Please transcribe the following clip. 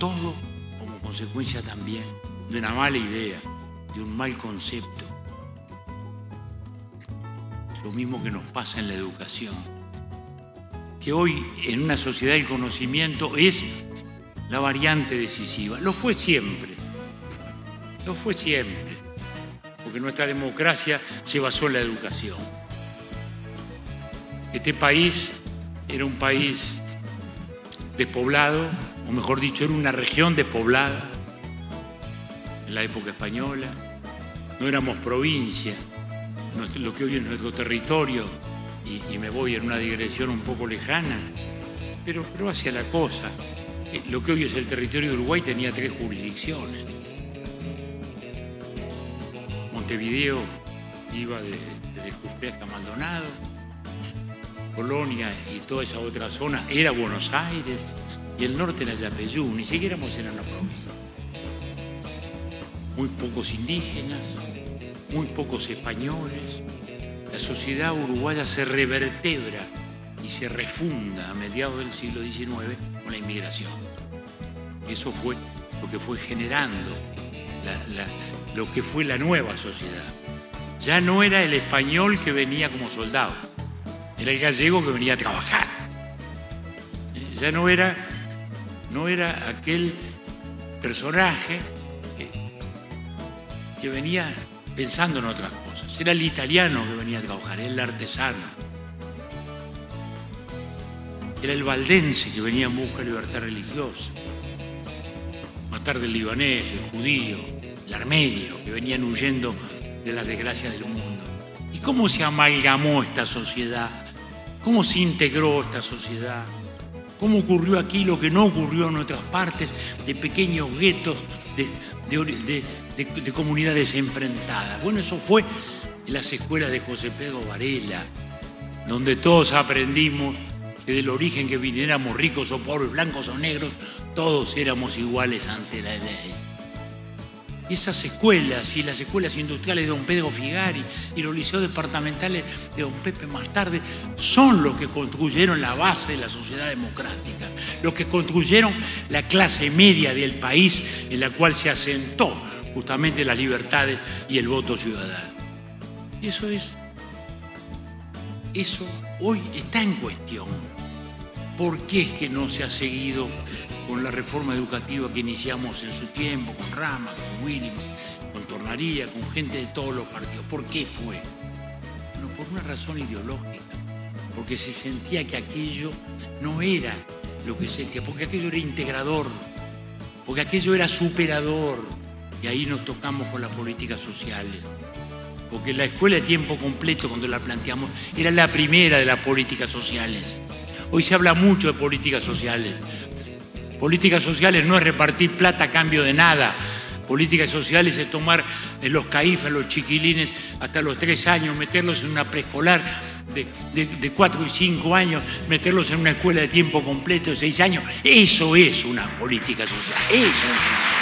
todo como consecuencia también de una mala idea, de un mal concepto. Lo mismo que nos pasa en la educación, que hoy en una sociedad del conocimiento es la variante decisiva. Lo fue siempre, porque nuestra democracia se basó en la educación. Este país era un país despoblado, o mejor dicho, era una región despoblada en la época española. No éramos provincia, lo que hoy es nuestro territorio, y me voy en una digresión un poco lejana, pero hacia la cosa. Lo que hoy es el territorio de Uruguay tenía 3 jurisdicciones. Montevideo iba de Jujuy hasta Maldonado, Colonia y toda esa otra zona era Buenos Aires, y el norte era Yapeyú, ni siquiera éramos en una provincia. Muy pocos indígenas, muy pocos españoles. La sociedad uruguaya se revertebra y se refunda a mediados del siglo XIX con la inmigración. Eso fue lo que fue generando lo que fue la nueva sociedad. Ya no era el español que venía como soldado, era el gallego que venía a trabajar. Ya no era aquel personaje que venía pensando en otras cosas. Era el italiano que venía a trabajar, era el artesano. Era el valdense que venía en busca de libertad religiosa. Más tarde el libanés, el judío, el armenio, que venían huyendo de las desgracias del mundo. ¿Y cómo se amalgamó esta sociedad? ¿Cómo se integró esta sociedad? ¿Cómo ocurrió aquí lo que no ocurrió en otras partes, de pequeños guetos, de comunidades enfrentadas? Bueno, eso fue en las escuelas de José Pedro Varela, donde todos aprendimos que del origen que viniéramos, ricos o pobres, blancos o negros, todos éramos iguales ante la ley. Y esas escuelas, y las escuelas industriales de don Pedro Figari, y los liceos departamentales de don Pepe más tarde, son los que construyeron la base de la sociedad democrática, los que construyeron la clase media del país en la cual se asentó justamente las libertades y el voto ciudadano. Y eso hoy está en cuestión. ¿Por qué es que no se ha seguido con la reforma educativa que iniciamos en su tiempo, con Rama, con William, con Tornaría, con gente de todos los partidos? ¿Por qué fue? Bueno, por una razón ideológica, porque se sentía que aquello no era lo que sentía, porque aquello era integrador, porque aquello era superador, y ahí nos tocamos con las políticas sociales. Porque la escuela de tiempo completo, cuando la planteamos, era la primera de las políticas sociales. Hoy se habla mucho de políticas sociales. Políticas sociales no es repartir plata a cambio de nada. Políticas sociales es tomar los caifas, los chiquilines, hasta los 3 años, meterlos en una preescolar de 4 y 5 años, meterlos en una escuela de tiempo completo de 6 años. Eso es una política social. Eso es una